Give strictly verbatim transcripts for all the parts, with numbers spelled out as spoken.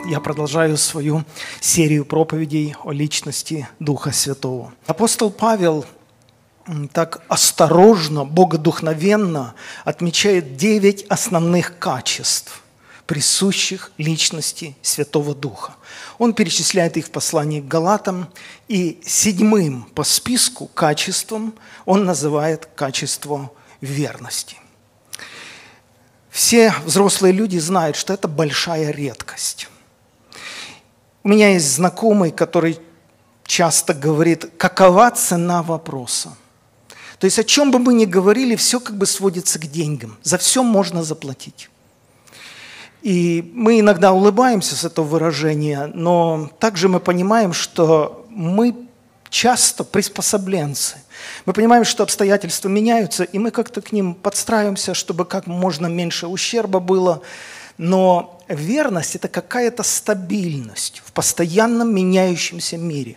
я продолжаю свою серию проповедей о личности Духа Святого. Апостол Павел так осторожно, богодухновенно отмечает девять основных качеств, присущих личности Святого Духа. Он перечисляет их в послании к Галатам, и седьмым по списку качеством он называет качество верности. Все взрослые люди знают, что это большая редкость. У меня есть знакомый, который часто говорит, какова цена вопроса. То есть о чем бы мы ни говорили, все как бы сводится к деньгам. За все можно заплатить. И мы иногда улыбаемся с этого выражения, но также мы понимаем, что мы часто приспособленцы. Мы понимаем, что обстоятельства меняются, и мы как-то к ним подстраиваемся, чтобы как можно меньше ущерба было. Но верность – это какая-то стабильность в постоянном меняющемся мире.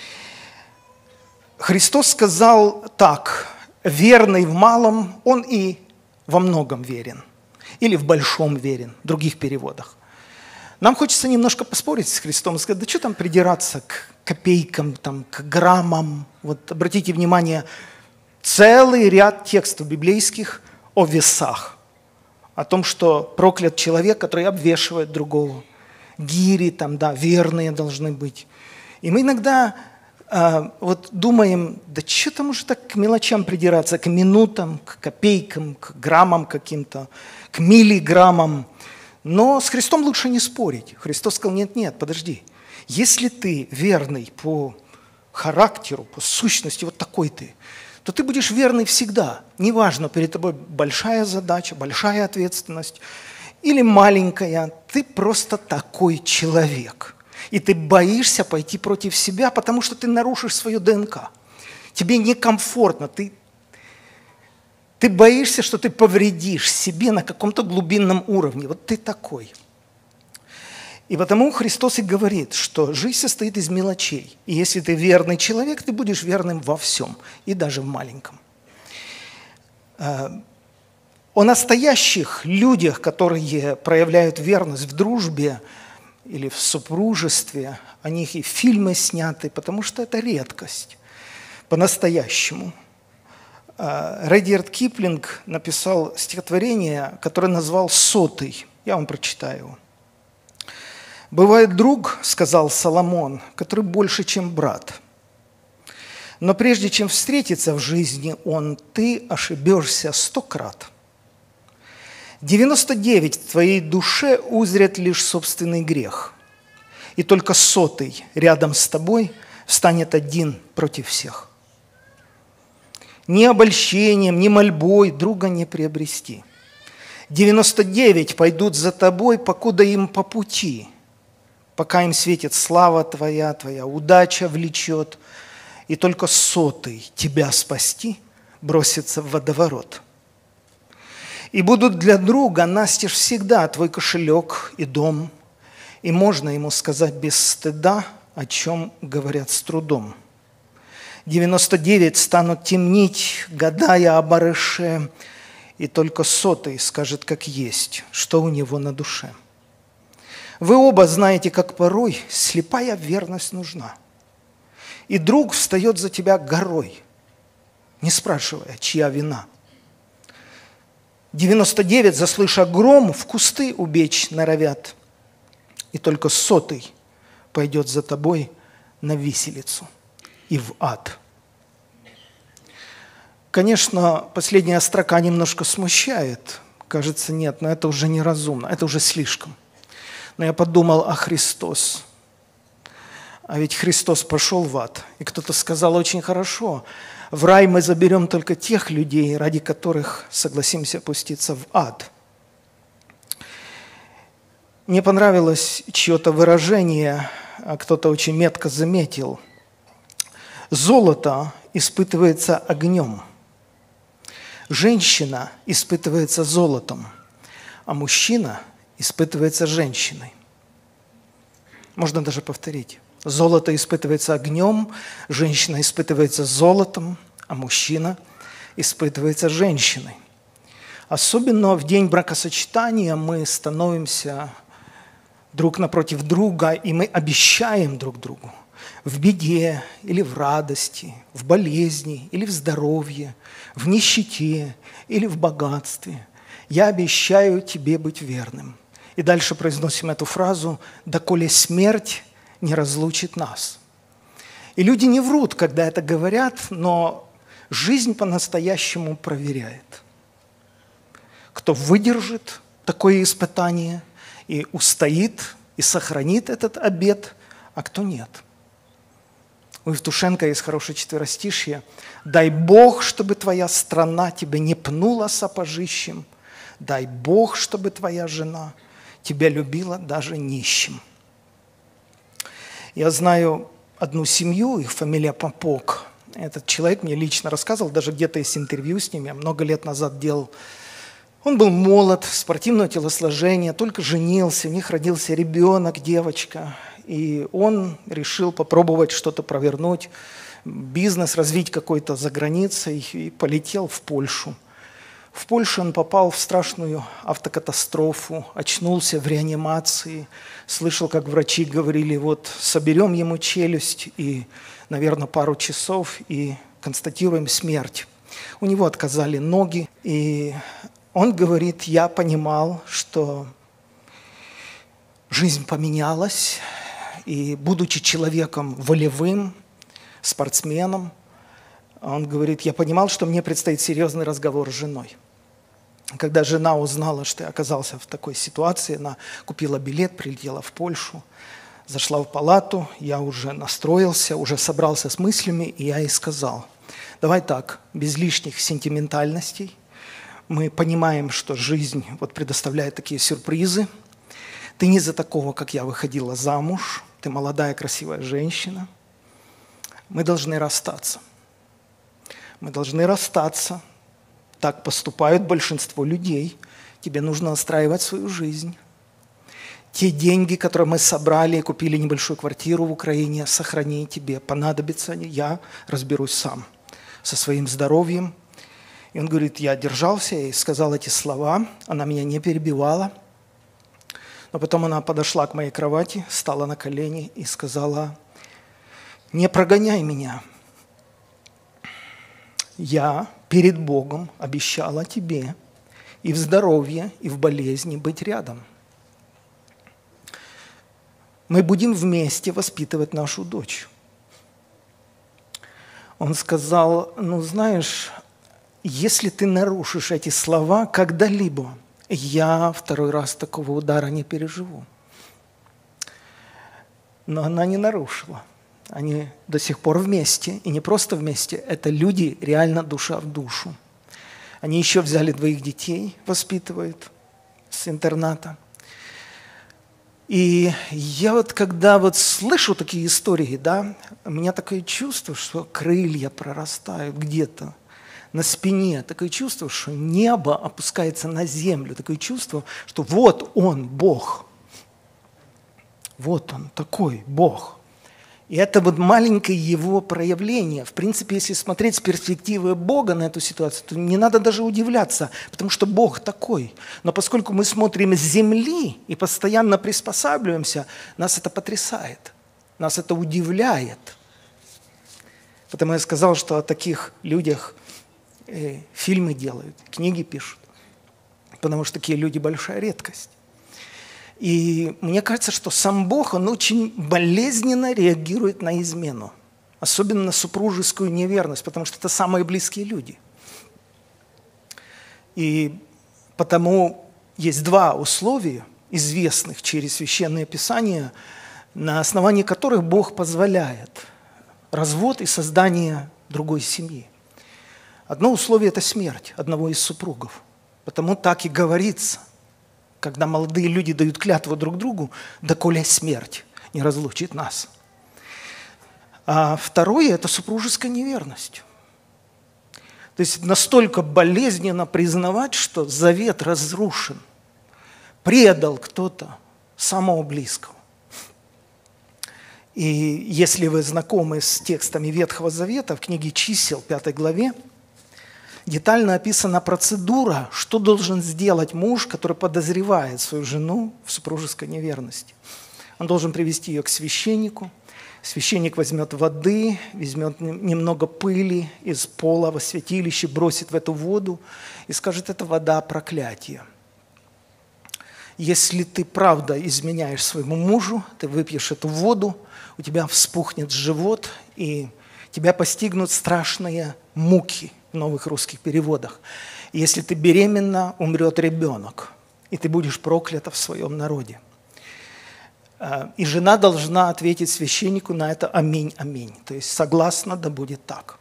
Христос сказал так: верный в малом, он и во многом верен. Или в большом верен, в других переводах. Нам хочется немножко поспорить с Христом и сказать, да что там придираться к копейкам, там, к граммам. Вот обратите внимание, целый ряд текстов библейских о весах. О том, что проклят человек, который обвешивает другого. Гири там, да, верные должны быть. И мы иногда э, вот думаем, да что там уже так к мелочам придираться, к минутам, к копейкам, к граммам каким-то, к миллиграммам. Но с Христом лучше не спорить. Христос сказал, нет-нет, подожди. Если ты верный по характеру, по сущности, вот такой ты, то ты будешь верный всегда. Неважно, перед тобой большая задача, большая ответственность или маленькая, ты просто такой человек. И ты боишься пойти против себя, потому что ты нарушишь свою ДНК. Тебе некомфортно, ты, ты боишься, что ты повредишь себе на каком-то глубинном уровне. Вот ты такой. И потому Христос и говорит, что жизнь состоит из мелочей. И если ты верный человек, ты будешь верным во всем, и даже в маленьком. О настоящих людях, которые проявляют верность в дружбе или в супружестве, о них и фильмы сняты, потому что это редкость по-настоящему. Редьярд Киплинг написал стихотворение, которое назвал «Сотый». Я вам прочитаю его. «Бывает друг, — сказал Соломон, — который больше, чем брат. Но прежде чем встретиться в жизни он, ты ошибешься сто крат. девяносто девять в твоей душе узрят лишь собственный грех, и только сотый рядом с тобой встанет один против всех. Ни обольщением, ни мольбой друга не приобрести. девяносто девять пойдут за тобой, покуда им по пути, пока им светит слава твоя, твоя удача влечет, и только сотый тебя спасти бросится в водоворот. И будут для друга настежь всегда твой кошелек и дом, и можно ему сказать без стыда, о чем говорят с трудом. девяносто девять станут темнить, гадая о барыше, и только сотый скажет, как есть, что у него на душе. Вы оба знаете, как порой слепая верность нужна. И друг встает за тебя горой, не спрашивая, чья вина. девяносто девять, заслыша гром, в кусты убечь норовят. И только сотый пойдет за тобой на виселицу и в ад. Конечно, последняя строка немножко смущает. Кажется, нет, но это уже неразумно, это уже слишком. Но я подумал, а Христос? А ведь Христос пошел в ад. И кто-то сказал очень хорошо, в рай мы заберем только тех людей, ради которых согласимся опуститься в ад. Мне понравилось чье-то выражение, а кто-то очень метко заметил. Золото испытывается огнем, женщина испытывается золотом, а мужчина испытывается женщиной. Можно даже повторить. Золото испытывается огнем, женщина испытывается золотом, а мужчина испытывается женщиной. Особенно в день бракосочетания мы становимся друг напротив друга, и мы обещаем друг другу в беде или в радости, в болезни или в здоровье, в нищете или в богатстве. Я обещаю тебе быть верным. И дальше произносим эту фразу: «Доколе смерть не разлучит нас». И люди не врут, когда это говорят, но жизнь по-настоящему проверяет. Кто выдержит такое испытание и устоит, и сохранит этот обет, а кто нет. У Евтушенко есть хорошее четверостишье: «Дай Бог, чтобы твоя страна тебя не пнула сапожищем, дай Бог, чтобы твоя жена тебя любила даже нищим». Я знаю одну семью, их фамилия Попок. Этот человек мне лично рассказывал, даже где-то есть интервью с ним, я много лет назад делал. Он был молод, спортивного телосложения, только женился, у них родился ребенок, девочка. И он решил попробовать что-то провернуть, бизнес развить какой-то за границей, и полетел в Польшу. В Польше он попал в страшную автокатастрофу, очнулся в реанимации, слышал, как врачи говорили: вот соберем ему челюсть и, наверное, пару часов, и констатируем смерть. У него отказали ноги, и он говорит: я понимал, что жизнь поменялась, и, будучи человеком волевым, спортсменом, он говорит: я понимал, что мне предстоит серьезный разговор с женой. Когда жена узнала, что я оказался в такой ситуации, она купила билет, прилетела в Польшу, зашла в палату, я уже настроился, уже собрался с мыслями, и я ей сказал: давай так, без лишних сентиментальностей. Мы понимаем, что жизнь вот предоставляет такие сюрпризы. Ты не за такого, как я, выходила замуж, ты молодая, красивая женщина. Мы должны расстаться. Мы должны расстаться. Так поступают большинство людей. Тебе нужно настраивать свою жизнь. Те деньги, которые мы собрали и купили небольшую квартиру в Украине, сохрани тебе. Понадобится они, я разберусь сам со своим здоровьем. И он говорит: я держался и сказал эти слова. Она меня не перебивала. Но потом она подошла к моей кровати, встала на колени и сказала: не прогоняй меня. Я перед Богом обещала тебе и в здоровье, и в болезни быть рядом. Мы будем вместе воспитывать нашу дочь. Он сказал: ну знаешь, если ты нарушишь эти слова когда-либо, я второй раз такого удара не переживу. Но она не нарушила. Они до сих пор вместе, и не просто вместе, это люди реально душа в душу. Они еще взяли двоих детей, воспитывают с интерната. И я вот когда вот слышу такие истории, да, у меня такое чувство, что крылья прорастают где-то на спине, такое чувство, что небо опускается на землю, такое чувство, что вот Он, Бог. Вот Он, такой Бог. И это вот маленькое Его проявление. В принципе, если смотреть с перспективы Бога на эту ситуацию, то не надо даже удивляться, потому что Бог такой. Но поскольку мы смотрим с земли и постоянно приспосабливаемся, нас это потрясает, нас это удивляет. Потому я сказал, что о таких людях э, фильмы делают, книги пишут, потому что такие люди большая редкость. И мне кажется, что сам Бог, Он очень болезненно реагирует на измену, особенно на супружескую неверность, потому что это самые близкие люди. И потому есть два условия, известных через Священное Писание, на основании которых Бог позволяет развод и создание другой семьи. Одно условие – это смерть одного из супругов. Потому так и говорится, когда молодые люди дают клятву друг другу: доколе смерть не разлучит нас. А второе – это супружеская неверность. То есть настолько болезненно признавать, что завет разрушен, предал кто-то самого близкого. И если вы знакомы с текстами Ветхого Завета, в книге Чисел, пятой главе, детально описана процедура, что должен сделать муж, который подозревает свою жену в супружеской неверности. Он должен привести ее к священнику. Священник возьмет воды, возьмет немного пыли из пола во святилище, бросит в эту воду и скажет: это вода проклятия. Если ты правда изменяешь своему мужу, ты выпьешь эту воду, у тебя вспухнет живот, и тебя постигнут страшные муки в новых русских переводах. Если ты беременна, умрет ребенок, и ты будешь проклята в своем народе. И жена должна ответить священнику на это: аминь, аминь. То есть согласна, да будет так.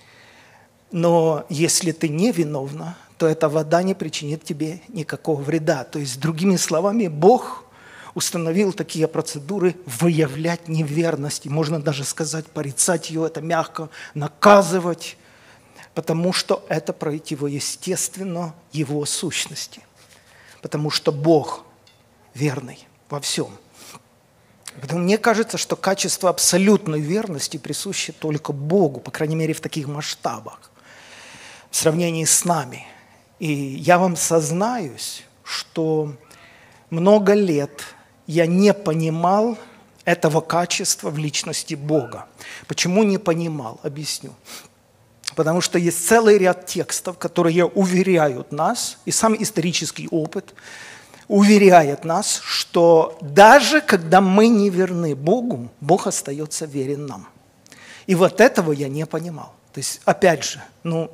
Но если ты невиновна, то эта вода не причинит тебе никакого вреда. То есть, другими словами, Бог установил такие процедуры выявлять неверность. И можно даже сказать, порицать ее, это мягко, наказывать, потому что это противоестественно его сущности. Потому что Бог верный во всем. Поэтому мне кажется, что качество абсолютной верности присуще только Богу, по крайней мере, в таких масштабах, в сравнении с нами. И я вам сознаюсь, что много лет я не понимал этого качества в личности Бога. Почему не понимал? Объясню. Потому что есть целый ряд текстов, которые уверяют нас, и сам исторический опыт уверяет нас, что даже когда мы не верны Богу, Бог остается верен нам. И вот этого я не понимал. То есть, опять же, ну,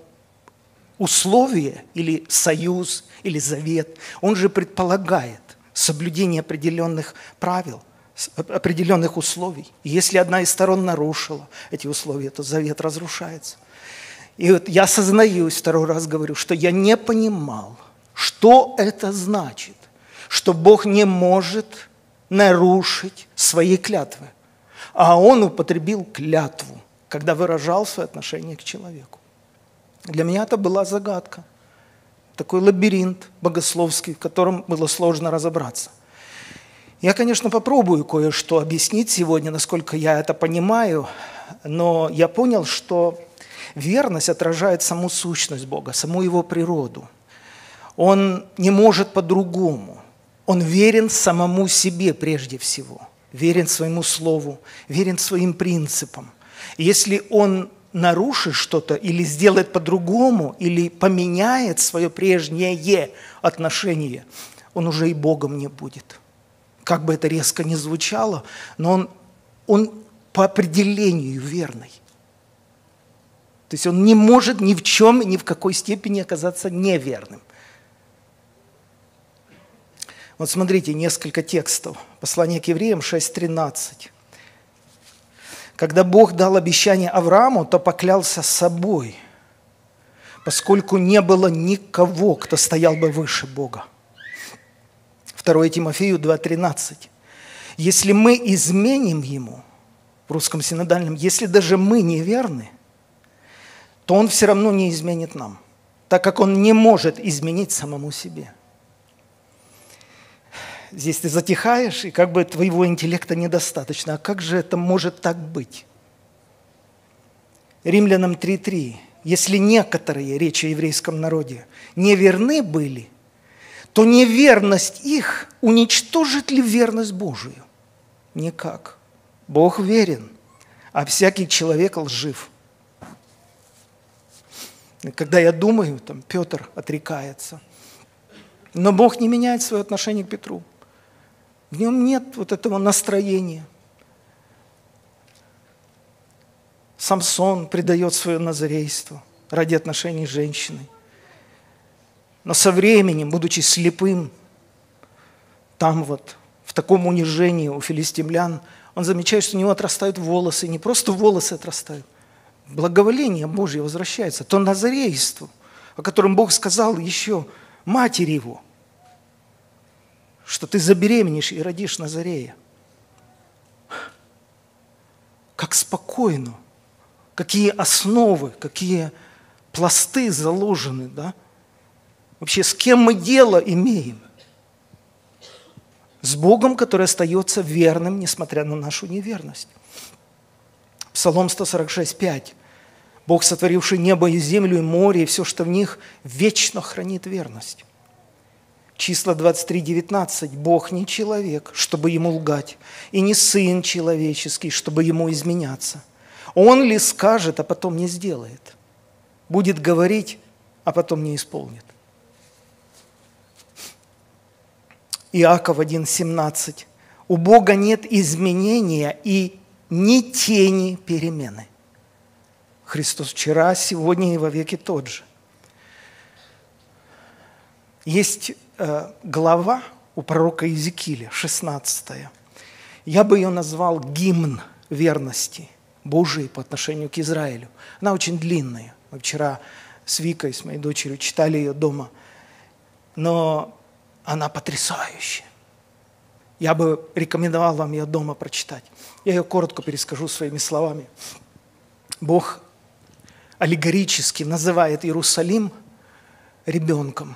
условие или союз, или завет, он же предполагает соблюдение определенных правил, определенных условий. И если одна из сторон нарушила эти условия, то завет разрушается. И вот я сознаюсь, второй раз говорю, что я не понимал, что это значит, что Бог не может нарушить свои клятвы. А Он употребил клятву, когда выражал свое отношение к человеку. Для меня это была загадка, такой лабиринт богословский, в котором было сложно разобраться. Я, конечно, попробую кое-что объяснить сегодня, насколько я это понимаю, но я понял, что верность отражает саму сущность Бога, саму Его природу. Он не может по-другому. Он верен самому себе прежде всего, верен своему слову, верен своим принципам. И если Он нарушит что-то или сделает по-другому, или поменяет свое прежнее отношение, он уже и Богом не будет. Как бы это резко ни звучало, но он, он по определению верный. То есть он не может ни в чем, ни в какой степени оказаться неверным. Вот смотрите, несколько текстов. Послание к евреям шесть тринадцать. Когда Бог дал обещание Аврааму, то поклялся собой, поскольку не было никого, кто стоял бы выше Бога. второе Тимофею два тринадцать. Если мы изменим Ему, в русском синодальном, если даже мы неверны, то Он все равно не изменит нам, так как Он не может изменить самому себе. Здесь ты затихаешь, и как бы твоего интеллекта недостаточно. А как же это может так быть? Римлянам три три. Если некоторые, речь о еврейском народе, неверны были, то неверность их уничтожит ли верность Божию? Никак. Бог верен, а всякий человек лжив. И когда я думаю, там Петр отрекается, но Бог не меняет свое отношение к Петру. В нем нет вот этого настроения. Самсон предает свое назарейство ради отношений с женщиной. Но со временем, будучи слепым, там вот, в таком унижении у филистимлян, он замечает, что у него отрастают волосы. Не просто волосы отрастают. Благоволение Божье возвращается. То назарейство, о котором Бог сказал еще матери его, что ты забеременеешь и родишь Назарея. Как спокойно, какие основы, какие пласты заложены, да? Вообще, с кем мы дело имеем? С Богом, который остается верным, несмотря на нашу неверность. Псалом сто сорок шесть пять. Бог, сотворивший небо и землю, и море, и все, что в них, вечно хранит верность. Числа двадцать три девятнадцать. Бог не человек, чтобы ему лгать, и не сын человеческий, чтобы ему изменяться. Он ли скажет, а потом не сделает? Будет говорить, а потом не исполнит. Иаков один семнадцать. У Бога нет изменения и ни тени перемены. Христос вчера, сегодня и во веки тот же. Есть э, глава у пророка Иезекииля, шестнадцатая. Я бы ее назвал гимн верности Божией по отношению к Израилю. Она очень длинная. Мы вчера с Викой, с моей дочерью, читали ее дома. Но она потрясающая. Я бы рекомендовал вам ее дома прочитать. Я ее коротко перескажу своими словами. Бог аллегорически называет Иерусалим ребенком,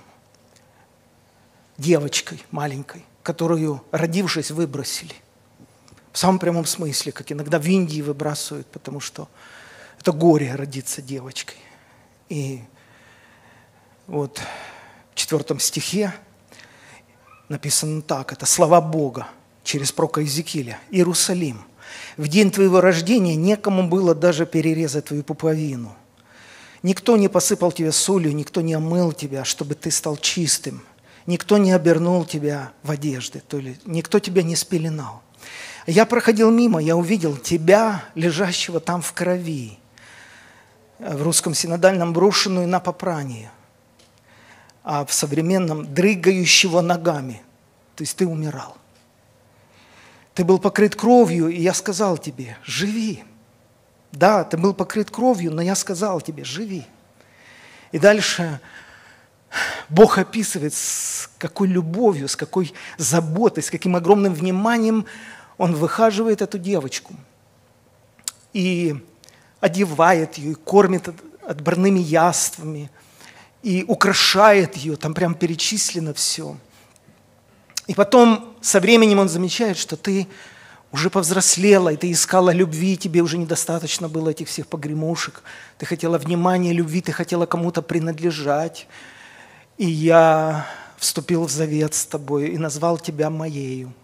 девочкой маленькой, которую, родившись, выбросили. В самом прямом смысле, как иногда в Индии выбрасывают, потому что это горе родиться девочкой. И вот в четвертом стихе написано так, это слова Бога через пророка Иезекииля. «Иерусалим, в день твоего рождения некому было даже перерезать твою пуповину. Никто не посыпал тебя солью, никто не омыл тебя, чтобы ты стал чистым. Никто не обернул тебя в одежды, то есть никто тебя не спеленал. Я проходил мимо, я увидел тебя, лежащего там в крови». В русском синодальном брошенную на попрание, а в современном дрыгающего ногами. То есть ты умирал. Ты был покрыт кровью, и я сказал тебе, живи. Да, ты был покрыт кровью, но я сказал тебе, живи. И дальше Бог описывает, с какой любовью, с какой заботой, с каким огромным вниманием Он выхаживает эту девочку. И одевает ее, и кормит отборными яствами, и украшает ее, там прям перечислено все. И потом со временем Он замечает, что ты уже повзрослела, и ты искала любви, тебе уже недостаточно было этих всех погремушек. Ты хотела внимания, любви, ты хотела кому-то принадлежать. И я вступил в завет с тобой и назвал тебя моею.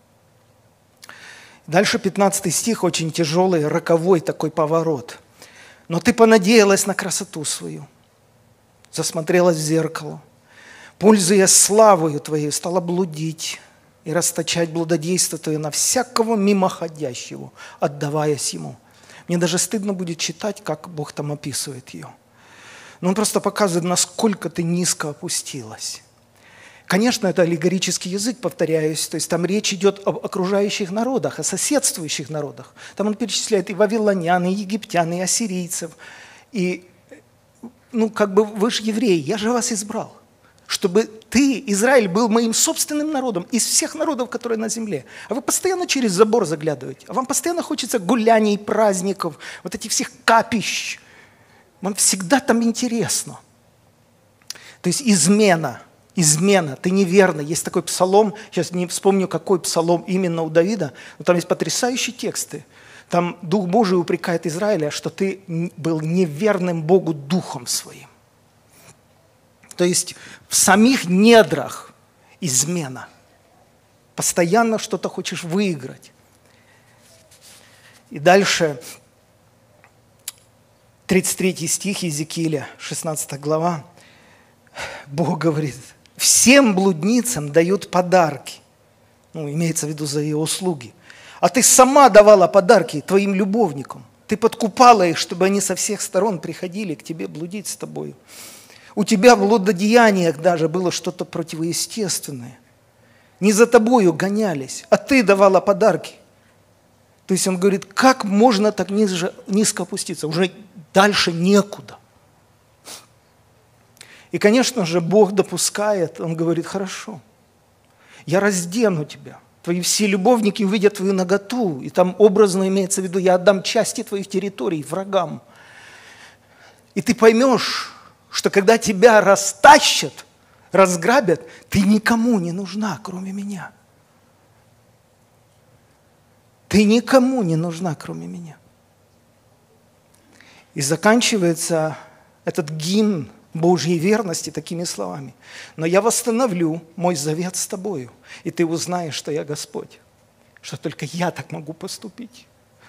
Дальше пятнадцатый стих, очень тяжелый, роковой такой поворот. «Но ты понадеялась на красоту свою, засмотрелась в зеркало, пользуясь славою твоей, стала блудить и расточать блудодейство твое на всякого мимоходящего, отдаваясь ему». Мне даже стыдно будет читать, как Бог там описывает ее. Но Он просто показывает, насколько ты низко опустилась. Конечно, это аллегорический язык, повторяюсь, то есть там речь идет об окружающих народах, о соседствующих народах. Там Он перечисляет и вавилонян, и египтян, и ассирийцев. И, ну, как бы вы же евреи, я же вас избрал, чтобы ты, Израиль, был моим собственным народом из всех народов, которые на земле. А вы постоянно через забор заглядываете, а вам постоянно хочется гуляний, праздников, вот этих всех капищ. Вам всегда там интересно. То есть измена. Измена, ты неверна. Есть такой псалом, сейчас не вспомню, какой псалом именно у Давида, но там есть потрясающие тексты. Там Дух Божий упрекает Израиля, что ты был неверным Богу духом своим. То есть в самих недрах измена. Постоянно что-то хочешь выиграть. И дальше тридцать третий стих Иезекииля, шестнадцатая глава. Бог говорит, всем блудницам дают подарки. Ну, имеется в виду за ее услуги. А ты сама давала подарки твоим любовникам. Ты подкупала их, чтобы они со всех сторон приходили к тебе блудить с тобой. У тебя в блудодеяниях даже было что-то противоестественное. Не за тобою гонялись, а ты давала подарки. То есть он говорит, как можно так низко, низко опуститься? Уже дальше некуда. И, конечно же, Бог допускает, Он говорит, хорошо, я раздену тебя. Твои все любовники увидят твою наготу, и там образно имеется в виду, я отдам части твоих территорий врагам. И ты поймешь, что когда тебя растащат, разграбят, ты никому не нужна, кроме меня. Ты никому не нужна, кроме меня. И заканчивается этот гимн Божьей верности такими словами. «Но я восстановлю мой завет с тобою, и ты узнаешь, что я Господь, что только я так могу поступить.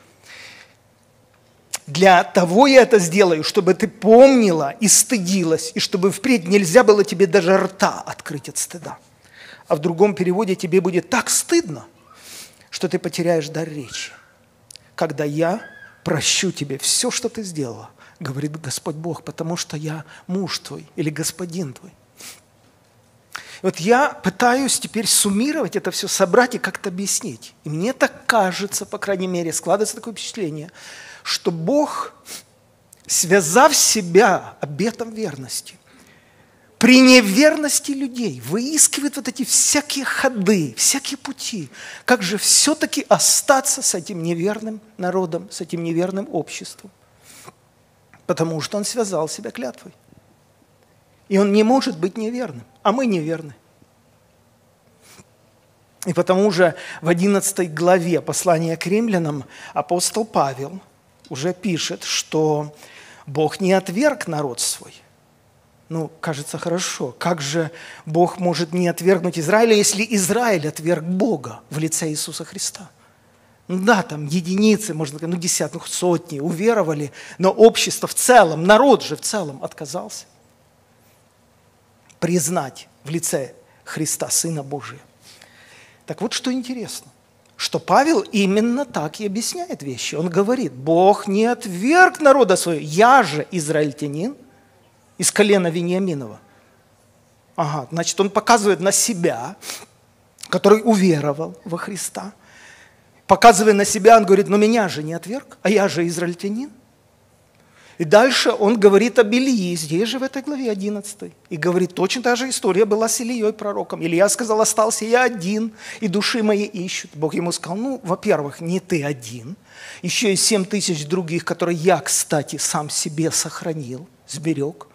Для того я это сделаю, чтобы ты помнила и стыдилась, и чтобы впредь нельзя было тебе даже рта открыть от стыда. А в другом переводе тебе будет так стыдно, что ты потеряешь дар речи, когда я прощу тебе все, что ты сделала, говорит Господь Бог, потому что я муж твой или господин твой». И вот я пытаюсь теперь суммировать это все, собрать и как-то объяснить. И мне так кажется, по крайней мере, складывается такое впечатление, что Бог, связав себя обетом верности, при неверности людей выискивает вот эти всякие ходы, всякие пути. Как же все-таки остаться с этим неверным народом, с этим неверным обществом? Потому что он связал себя клятвой. И он не может быть неверным, а мы неверны. И потому же в одиннадцатой главе послания к римлянам апостол Павел уже пишет, что Бог не отверг народ свой. Ну, кажется, хорошо. Как же Бог может не отвергнуть Израиля, если Израиль отверг Бога в лице Иисуса Христа? Ну да, там единицы, можно сказать, ну десятки, ну сотни уверовали, но общество в целом, народ же в целом отказался признать в лице Христа Сына Божия. Так вот, что интересно, что Павел именно так и объясняет вещи. Он говорит: Бог не отверг народа своего, я же израильтянин из колена Вениаминова. Ага, значит, он показывает на себя, который уверовал во Христа. Показывая на себя, он говорит: но меня же не отверг, а я же израильтянин. И дальше он говорит об Илии, здесь же в этой главе одиннадцатой. И говорит, точно та же история была с Илией пророком. Илья сказал: остался я один, и души мои ищут. Бог ему сказал: ну, во-первых, не ты один, еще и семь тысяч других, которые я, кстати, сам себе сохранил, сберег.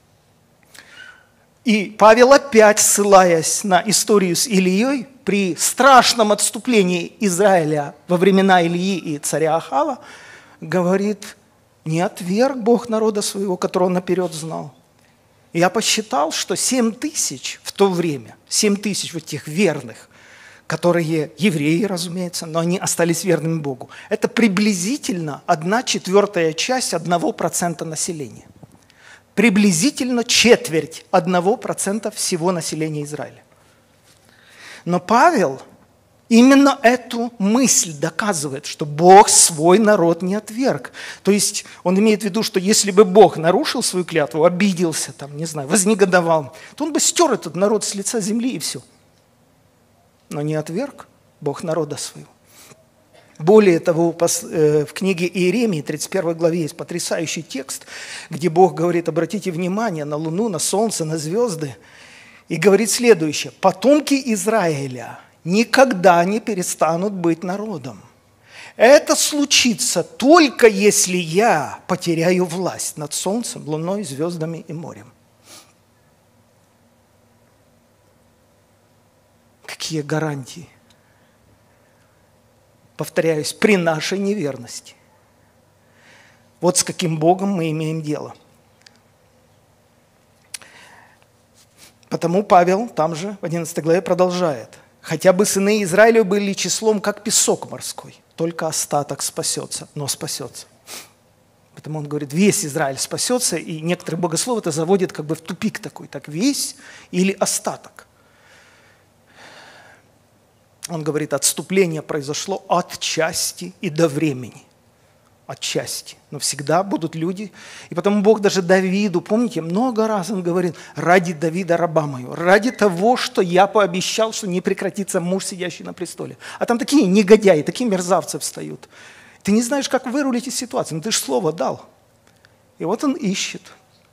И Павел, опять ссылаясь на историю с Илией, при страшном отступлении Израиля во времена Илии и царя Ахава, говорит: не отверг Бог народа своего, которого он наперед знал. И я посчитал, что семь тысяч в то время, семь тысяч вот тех верных, которые евреи, разумеется, но они остались верными Богу, это приблизительно одна четвертая часть одного процента населения. Приблизительно четверть одного процента всего населения Израиля. Но Павел именно эту мысль доказывает, что Бог свой народ не отверг. То есть он имеет в виду, что если бы Бог нарушил свою клятву, обиделся, там, не знаю, вознегодовал, то он бы стер этот народ с лица земли и все. Но не отверг Бог народа своего. Более того, в книге Иеремии, тридцать первой главе, есть потрясающий текст, где Бог говорит: обратите внимание на луну, на солнце, на звезды, и говорит следующее: потомки Израиля никогда не перестанут быть народом. Это случится только если я потеряю власть над солнцем, луной, звездами и морем. Какие гарантии? Повторяюсь, при нашей неверности. Вот с каким Богом мы имеем дело. Потому Павел там же в одиннадцатой главе продолжает. Хотя бы сыны Израиля были числом, как песок морской, только остаток спасется, но спасется. Поэтому он говорит, весь Израиль спасется, и некоторые богословы это заводят как бы в тупик такой, так весь или остаток. Он говорит, отступление произошло от части и до времени. От части. Но всегда будут люди. И потому Бог даже Давиду, помните, много раз он говорит, ради Давида раба моего, ради того, что я пообещал, что не прекратится муж, сидящий на престоле. А там такие негодяи, такие мерзавцы встают. Ты не знаешь, как вырулить из ситуации, но ты же слово дал. И вот он ищет.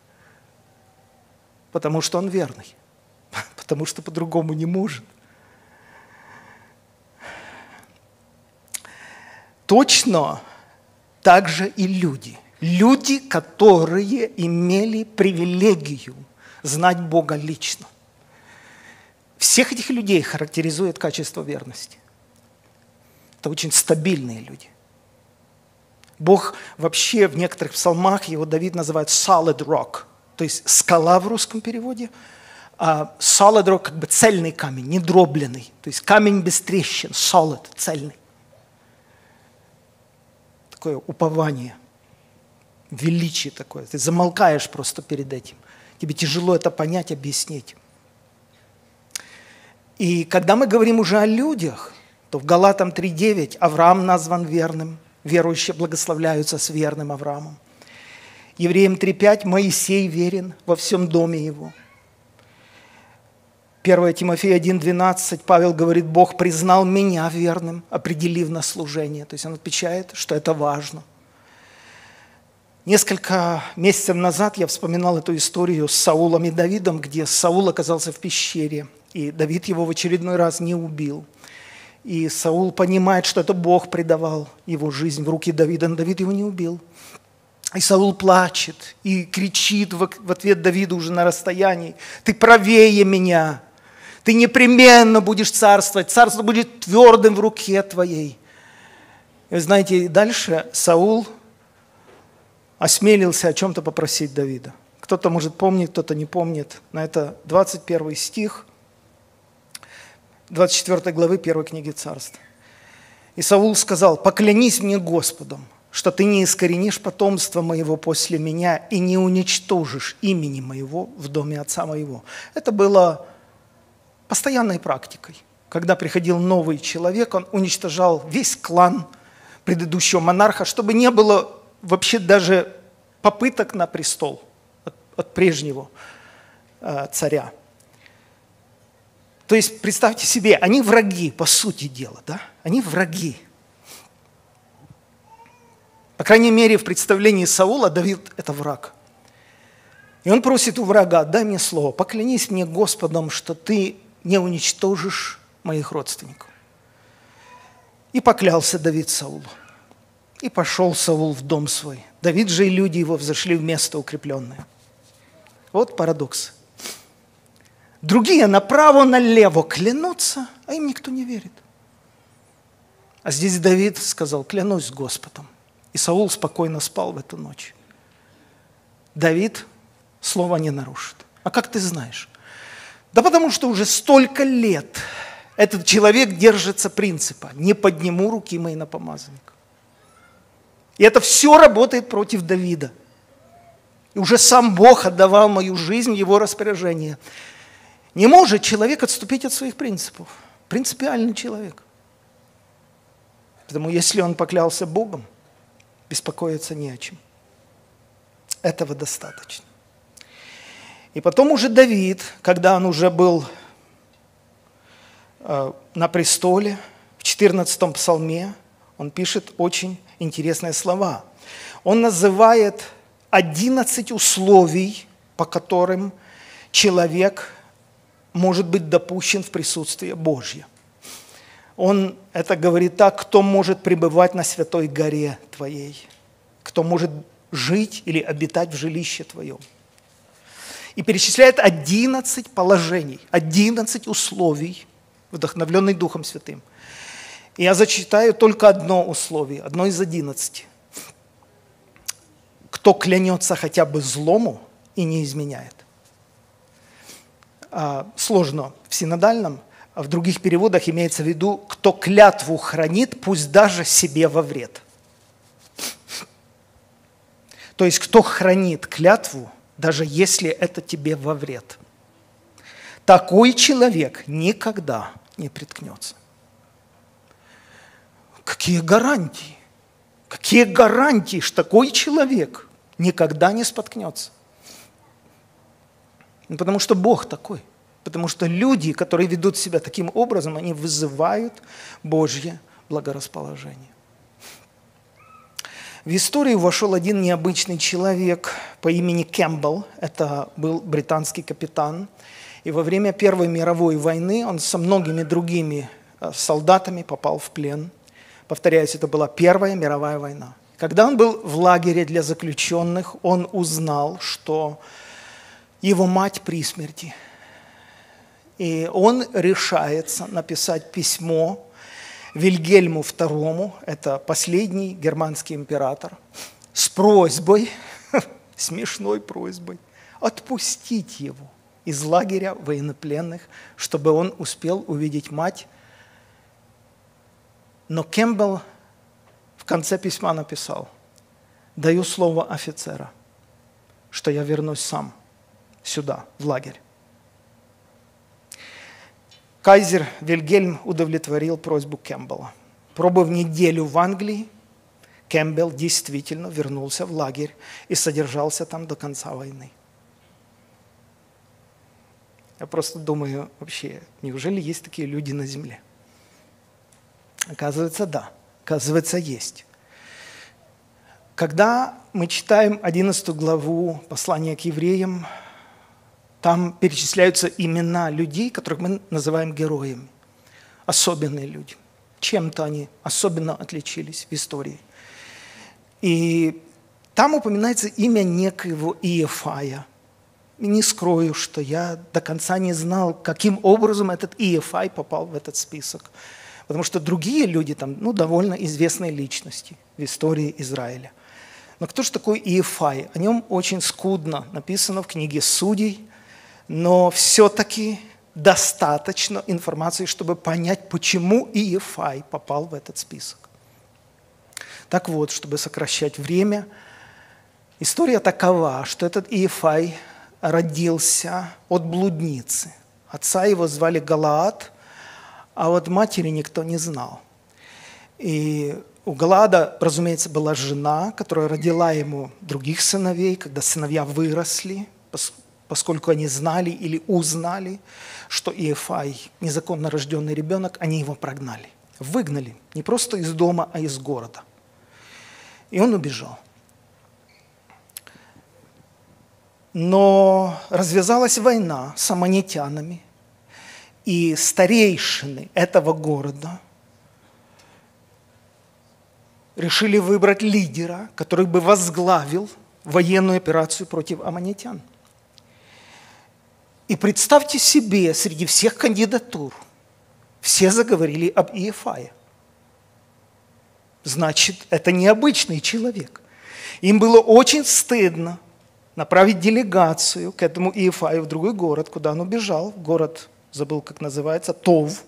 Потому что он верный. Потому что по-другому не может. Точно так же и люди. Люди, которые имели привилегию знать Бога лично. Всех этих людей характеризует качество верности. Это очень стабильные люди. Бог вообще в некоторых псалмах, его Давид называет solid rock, то есть скала в русском переводе, а solid rock как бы цельный камень, не дробленый, то есть камень без трещин, solid, цельный. Такое упование, величие такое. Ты замолкаешь просто перед этим. Тебе тяжело это понять, объяснить. И когда мы говорим уже о людях, то в Галатам три девять Авраам назван верным, верующие благословляются с верным Авраамом. Евреям три пять Моисей верен во всем доме его. первое Тимофея один двенадцать Павел говорит, Бог признал меня верным, определив на служение. То есть он отвечает, что это важно. Несколько месяцев назад я вспоминал эту историю с Саулом и Давидом, где Саул оказался в пещере, и Давид его в очередной раз не убил. И Саул понимает, что это Бог предавал его жизнь в руки Давида, но Давид его не убил. И Саул плачет и кричит в ответ Давиду уже на расстоянии, «Ты правее меня, ты непременно будешь царствовать, царство будет твердым в руке твоей». И вы знаете, дальше Саул осмелился о чем-то попросить Давида. Кто-то может помнить, кто-то не помнит. На это двадцать первый стих двадцать четвёртой главы первой книги Царств. «И Саул сказал, поклянись мне Господом, что ты не искоренишь потомство моего после меня и не уничтожишь имени моего в доме отца моего». Это было постоянной практикой. Когда приходил новый человек, он уничтожал весь клан предыдущего монарха, чтобы не было вообще даже попыток на престол от, от прежнего э, царя. То есть, представьте себе, они враги, по сути дела, да? Они враги. По крайней мере, в представлении Саула Давид – это враг. И он просит у врага, дай мне слово, поклянись мне Господом, что ты не уничтожишь моих родственников. И поклялся Давид Саулу. И пошел Саул в дом свой. Давид же и люди его взошли в место укрепленное. Вот парадокс. Другие направо-налево клянутся, а им никто не верит. А здесь Давид сказал, клянусь Господом. И Саул спокойно спал в эту ночь. Давид слова не нарушит. А как ты знаешь? Да потому что уже столько лет этот человек держится принципа «не подниму руки мои на помазанника». И это все работает против Давида. И уже сам Бог отдавал мою жизнь в его распоряжение. Не может человек отступить от своих принципов. Принципиальный человек. Поэтому если он поклялся Богом, беспокоиться не о чем. Этого достаточно. И потом уже Давид, когда он уже был э, на престоле, в четырнадцатом псалме, он пишет очень интересные слова. Он называет одиннадцать условий, по которым человек может быть допущен в присутствие Божье. Он это говорит так, кто может пребывать на святой горе твоей, кто может жить или обитать в жилище твоем. И перечисляет одиннадцать положений, одиннадцать условий, вдохновленных Духом Святым. И я зачитаю только одно условие, одно из одиннадцати. Кто клянется хотя бы злому и не изменяет. А, сложно в синодальном, а в других переводах имеется в виду, кто клятву хранит, пусть даже себе во вред. То есть, кто хранит клятву, даже если это тебе во вред. Такой человек никогда не приткнется. Какие гарантии? Какие гарантии, что такой человек никогда не споткнется? Ну, потому что Бог такой. Потому что люди, которые ведут себя таким образом, они вызывают Божье благорасположение. В историю вошел один необычный человек по имени Кэмпбелл. Это был британский капитан. И во время Первой мировой войны он со многими другими солдатами попал в плен. Повторяюсь, это была Первая мировая война. Когда он был в лагере для заключенных, он узнал, что его мать при смерти. И он решается написать письмо Вильгельму второму, это последний германский император, с просьбой, смешной просьбой, отпустить его из лагеря военнопленных, чтобы он успел увидеть мать. Но Кэмпбелл в конце письма написал: «Даю слово офицера, что я вернусь сам сюда, в лагерь». Кайзер Вильгельм удовлетворил просьбу Кэмпбелла. Пробыв неделю в Англии, Кэмпбелл действительно вернулся в лагерь и содержался там до конца войны. Я просто думаю, вообще, неужели есть такие люди на земле? Оказывается, да. Оказывается, есть. Когда мы читаем одиннадцатую главу послания к евреям, там перечисляются имена людей, которых мы называем героями. Особенные люди. Чем-то они особенно отличились в истории. И там упоминается имя некоего Иефая. И не скрою, что я до конца не знал, каким образом этот Иефай попал в этот список. Потому что другие люди там, ну, довольно известные личности в истории Израиля. Но кто же такой Иефай? О нем очень скудно написано в книге Судей, но все-таки достаточно информации, чтобы понять, почему Иефай попал в этот список. Так вот, чтобы сокращать время, история такова, что этот Иефай родился от блудницы. Отца его звали Галаад, а вот матери никто не знал. И у Галаада, разумеется, была жена, которая родила ему других сыновей, когда сыновья выросли, поскольку они знали или узнали, что Иефай незаконно рожденный ребенок, они его прогнали. Выгнали не просто из дома, а из города. И он убежал. Но развязалась война с аммонитянами, и старейшины этого города решили выбрать лидера, который бы возглавил военную операцию против аммонитян. И представьте себе, среди всех кандидатур все заговорили об Иефае. Значит, это необычный человек. Им было очень стыдно направить делегацию к этому Иефаю в другой город, куда он убежал, город, забыл, как называется, Тов.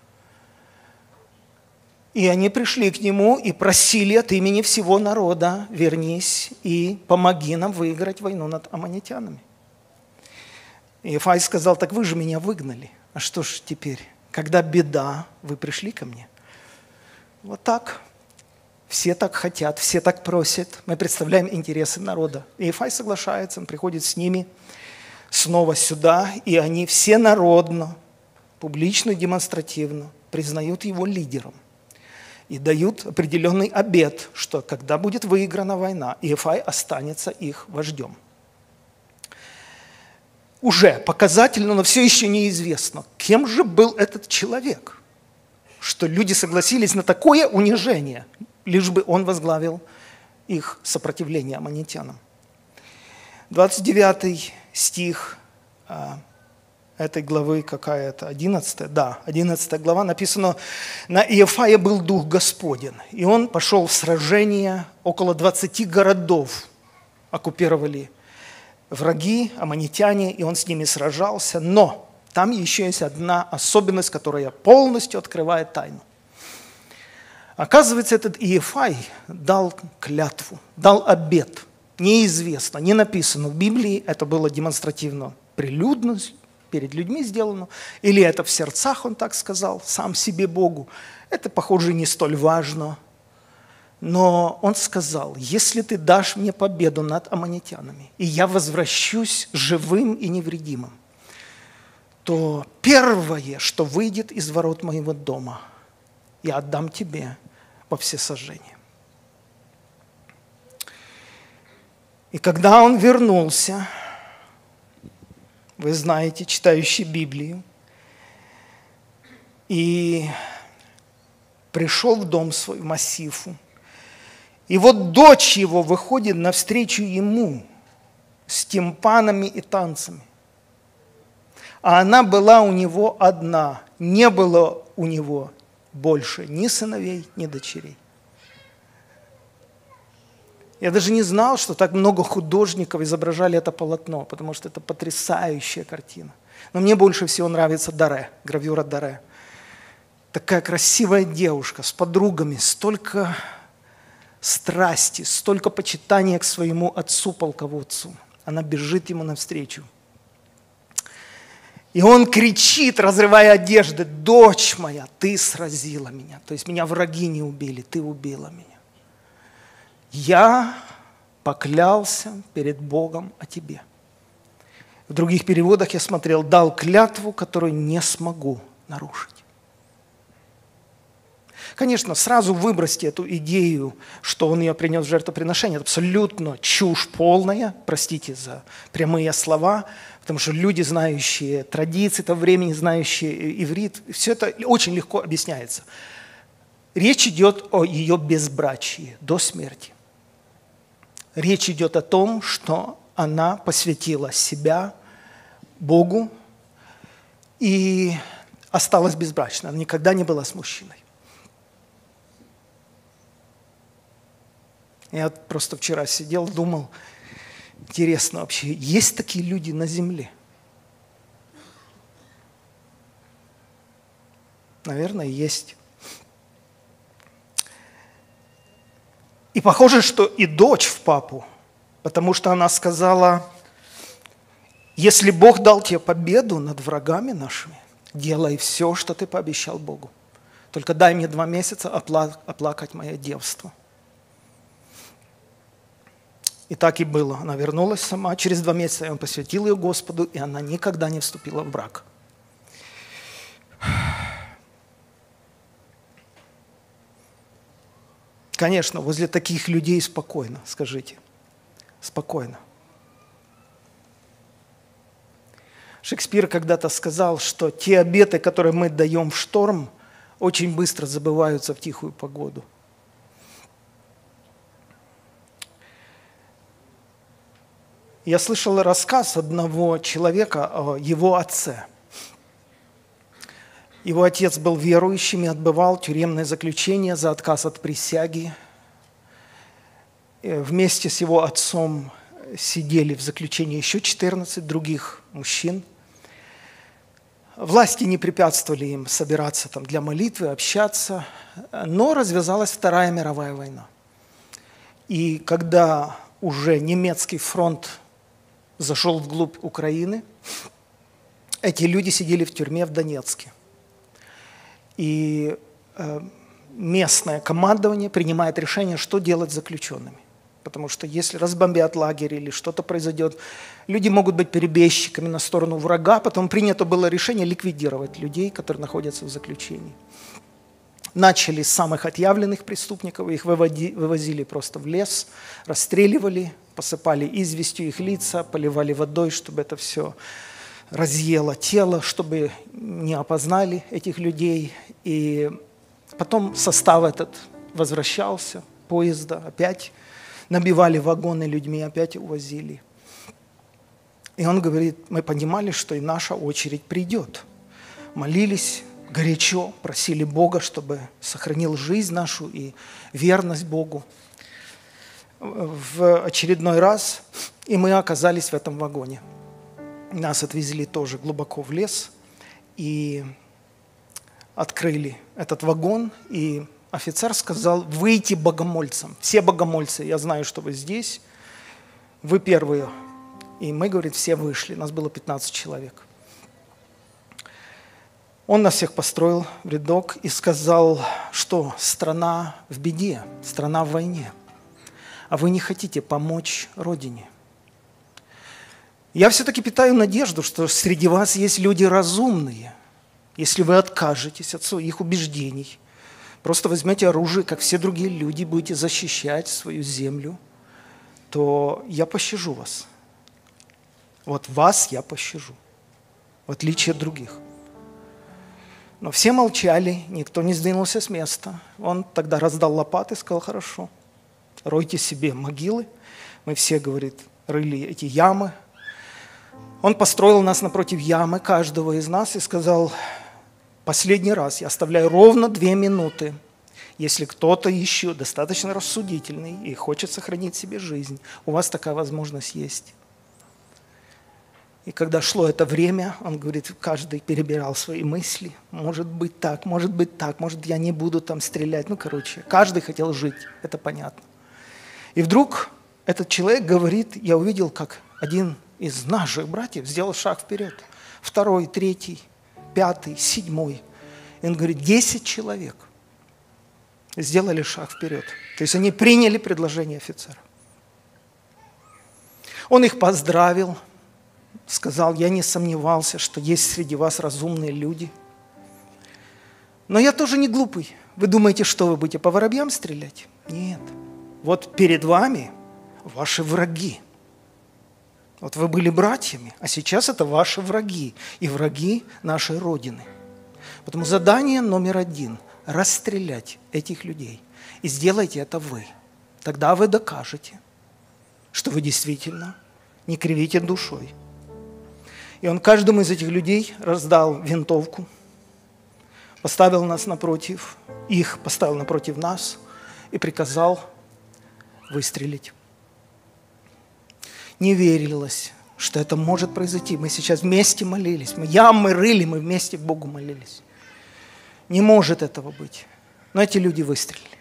И они пришли к нему и просили от имени всего народа: вернись и помоги нам выиграть войну над аммонитянами. Иефай сказал: так вы же меня выгнали. А что ж теперь? Когда беда, вы пришли ко мне. Вот так. Все так хотят, все так просят. Мы представляем интересы народа. Иефай соглашается, он приходит с ними снова сюда, и они все народно, публично и демонстративно признают его лидером. И дают определенный обет, что когда будет выиграна война, Иефай останется их вождем. Уже показательно, но все еще неизвестно, кем же был этот человек, что люди согласились на такое унижение, лишь бы он возглавил их сопротивление аммонитянам. двадцать девятый стих этой главы, какая-то, одиннадцатая, да, одиннадцатая глава, написано: «На Иефае был Дух Господень, и он пошел в сражение, около двадцати городов оккупировали враги, аммонитяне, и он с ними сражался, но там еще есть одна особенность, которая полностью открывает тайну. Оказывается, этот Иефай дал клятву, дал обет. Неизвестно, не написано в Библии, это было демонстративно, прилюдно, перед людьми сделано, или это в сердцах он так сказал, сам себе Богу. Это, похоже, не столь важно. Но он сказал: если ты дашь мне победу над аммонитянами, и я возвращусь живым и невредимым, то первое, что выйдет из ворот моего дома, я отдам тебе во всесожжение. И когда он вернулся, вы знаете, читающий Библию, и пришел в дом свой, в Массифу, и вот дочь его выходит навстречу ему с тимпанами и танцами. А она была у него одна, не было у него больше ни сыновей, ни дочерей. Я даже не знал, что так много художников изображали это полотно, потому что это потрясающая картина. Но мне больше всего нравится Даре, гравюра Даре. Такая красивая девушка с подругами, столько страсти, столько почитания к своему отцу-полководцу. Она бежит ему навстречу. И он кричит, разрывая одежды: «Дочь моя, ты сразила меня». То есть меня враги не убили, ты убила меня. Я поклялся перед Богом о тебе. В других переводах я смотрел: дал клятву, которую не смогу нарушить. Конечно, сразу выбросьте эту идею, что он ее принес в жертвоприношение. Это абсолютно чушь полная, простите за прямые слова, потому что люди, знающие традиции того времени, знающие иврит, все это очень легко объясняется. Речь идет о ее безбрачии до смерти. Речь идет о том, что она посвятила себя Богу и осталась безбрачной. Она никогда не была с мужчиной. Я просто вчера сидел, думал, интересно вообще, есть такие люди на земле? Наверное, есть. И похоже, что и дочь в папу, потому что она сказала: если Бог дал тебе победу над врагами нашими, делай все, что ты пообещал Богу. Только дай мне два месяца опла- оплакать мое девство. И так и было. Она вернулась сама. Через два месяца он посвятил ее Господу, и она никогда не вступила в брак. Конечно, возле таких людей спокойно, скажите. Спокойно. Шекспир когда-то сказал, что те обеты, которые мы даем в шторм, очень быстро забываются в тихую погоду. Я слышал рассказ одного человека о его отце. Его отец был верующим и отбывал тюремное заключение за отказ от присяги. Вместе с его отцом сидели в заключении еще четырнадцать других мужчин. Власти не препятствовали им собираться там для молитвы, общаться, но развязалась Вторая мировая война. И когда уже немецкий фронт зашел вглубь Украины, эти люди сидели в тюрьме в Донецке. И э, местное командование принимает решение, что делать с заключенными. Потому что если разбомбят лагерь или что-то произойдет, люди могут быть перебежчиками на сторону врага. Потом принято было решение ликвидировать людей, которые находятся в заключении. Начали с самых отъявленных преступников, их выводи, вывозили просто в лес, расстреливали, посыпали известью их лица, поливали водой, чтобы это все разъело тело, чтобы не опознали этих людей. И потом состав этот возвращался, поезда опять набивали вагоны людьми, опять увозили. И он говорит: мы понимали, что и наша очередь придет. Молились горячо, просили Бога, чтобы сохранил жизнь нашу и верность Богу. В очередной раз и мы оказались в этом вагоне. Нас отвезли тоже глубоко в лес и открыли этот вагон, и офицер сказал: выйти богомольцам. Все богомольцы, я знаю, что вы здесь, вы первые. И мы, говорит, все вышли, нас было пятнадцать человек. Он нас всех построил в рядок и сказал, что страна в беде, страна в войне, а вы не хотите помочь Родине. Я все-таки питаю надежду, что среди вас есть люди разумные. Если вы откажетесь от своих убеждений, просто возьмете оружие, как все другие люди, будете защищать свою землю, то я пощажу вас. Вот вас я пощажу, в отличие от других. Но все молчали, никто не сдвинулся с места. Он тогда раздал лопаты и сказал: хорошо, ройте себе могилы. Мы все, говорит, рыли эти ямы. Он построил нас напротив ямы, каждого из нас, и сказал: Последний раз я оставляю ровно две минуты. Если кто-то еще достаточно рассудительный и хочет сохранить себе жизнь, у вас такая возможность есть. И когда шло это время, он говорит, каждый перебирал свои мысли. Может быть так, может быть так, может я не буду там стрелять. Ну, короче, каждый хотел жить, это понятно. И вдруг этот человек говорит, я увидел, как один из наших братьев сделал шаг вперед. Второй, третий, пятый, седьмой. И он говорит, десять человек сделали шаг вперед. То есть они приняли предложение офицера. Он их поздравил. Сказал, я не сомневался, что есть среди вас разумные люди. Но я тоже не глупый. Вы думаете, что вы будете по воробьям стрелять? Нет. Вот перед вами ваши враги. Вот вы были братьями, а сейчас это ваши враги. И враги нашей Родины. Поэтому задание номер один – расстрелять этих людей. И сделайте это вы. Тогда вы докажете, что вы действительно не кривите душой. И он каждому из этих людей раздал винтовку, поставил нас напротив, их поставил напротив нас и приказал выстрелить. Не верилось, что это может произойти. Мы сейчас вместе молились, мы ямы рыли, мы вместе к Богу молились. Не может этого быть. Но эти люди выстрелили.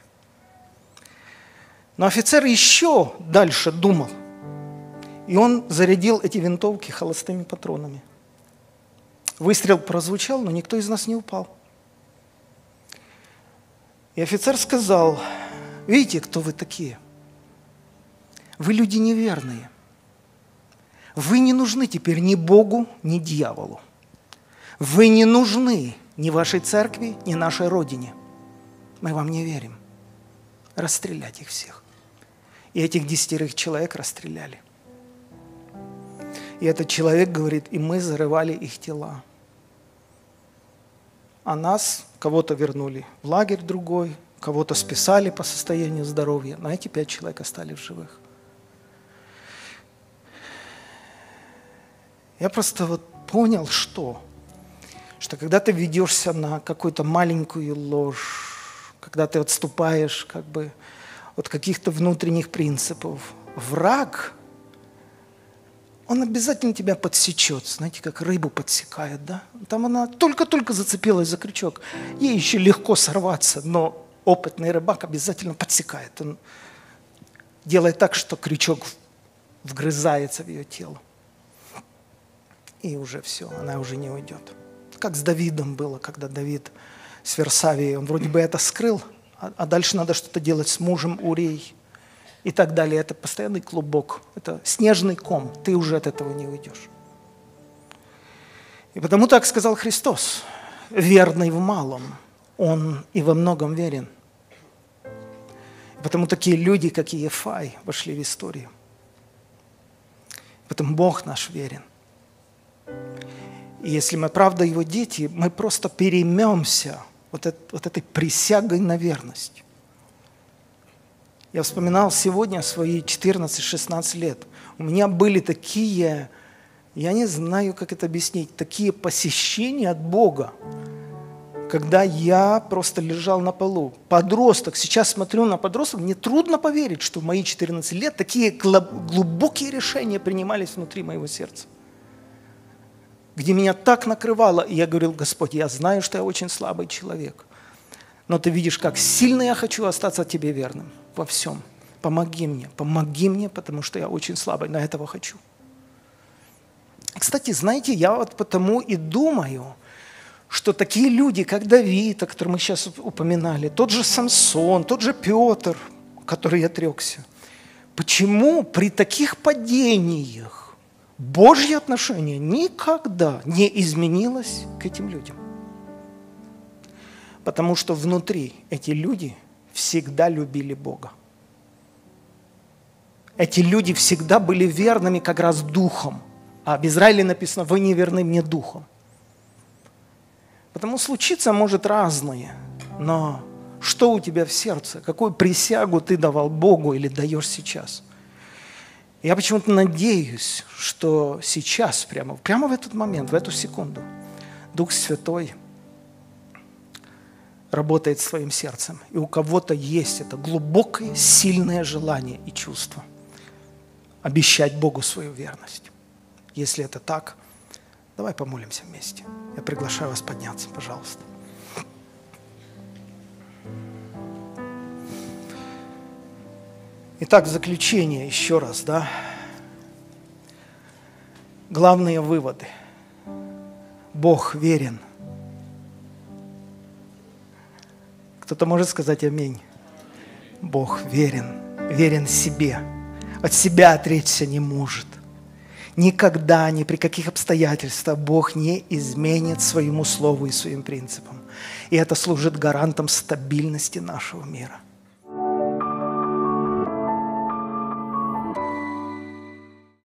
Но офицер еще дальше думал. И он зарядил эти винтовки холостыми патронами. Выстрел прозвучал, но никто из нас не упал. И офицер сказал, видите, кто вы такие? Вы люди неверные. Вы не нужны теперь ни Богу, ни дьяволу. Вы не нужны ни вашей церкви, ни нашей Родине. Мы вам не верим. Расстрелять их всех. И этих десятерых человек расстреляли. И этот человек говорит, и мы зарывали их тела. А нас, кого-то вернули в лагерь другой, кого-то списали по состоянию здоровья, но эти пять человек остались в живых. Я просто вот понял, что, что когда ты ведешься на какую-то маленькую ложь, когда ты отступаешь как бы от каких-то внутренних принципов, враг, он обязательно тебя подсечет, знаете, как рыбу подсекает, да? Там она только-только зацепилась за крючок, ей еще легко сорваться, но опытный рыбак обязательно подсекает. Он делает так, что крючок вгрызается в ее тело. И уже все, она уже не уйдет. Как с Давидом было, когда Давид с Версавией, он вроде бы это скрыл, а, а дальше надо что-то делать с мужем Урией. И так далее. Это постоянный клубок. Это снежный ком. Ты уже от этого не уйдешь. И потому так сказал Христос. Верный в малом, он и во многом верен. И потому такие люди, как Иефай, вошли в историю. И потому Бог наш верен. И если мы правда Его дети, мы просто переймемся вот, это, вот этой присягой на верность. Я вспоминал сегодня свои четырнадцать-шестнадцать лет. У меня были такие, я не знаю, как это объяснить, такие посещения от Бога, когда я просто лежал на полу. Подросток, сейчас смотрю на подростка, мне трудно поверить, что в мои четырнадцать лет такие глубокие решения принимались внутри моего сердца. Где меня так накрывало, и я говорил, Господь, я знаю, что я очень слабый человек, но Ты видишь, как сильно я хочу остаться Тебе верным. Во всем. Помоги мне, помоги мне, потому что я очень слабый, но этого хочу. Кстати, знаете, я вот потому и думаю, что такие люди, как Давид, о котором мы сейчас упоминали, тот же Самсон, тот же Петр, который отрекся, почему при таких падениях Божье отношение никогда не изменилось к этим людям? Потому что внутри эти люди всегда любили Бога. Эти люди всегда были верными как раз духом. А об Израиле написано, вы не верны мне духом. Потому случиться может разное. Но что у тебя в сердце? Какую присягу ты давал Богу или даешь сейчас? Я почему-то надеюсь, что сейчас, прямо, прямо в этот момент, в эту секунду, Дух Святой работает своим сердцем. И у кого-то есть это глубокое, сильное желание и чувство обещать Богу свою верность. Если это так, давай помолимся вместе. Я приглашаю вас подняться, пожалуйста. Итак, в заключение еще раз, да. Главные выводы. Бог верен. Кто-то может сказать аминь. Бог верен, верен себе. От себя отречься не может. Никогда, ни при каких обстоятельствах Бог не изменит своему слову и своим принципам. И это служит гарантом стабильности нашего мира.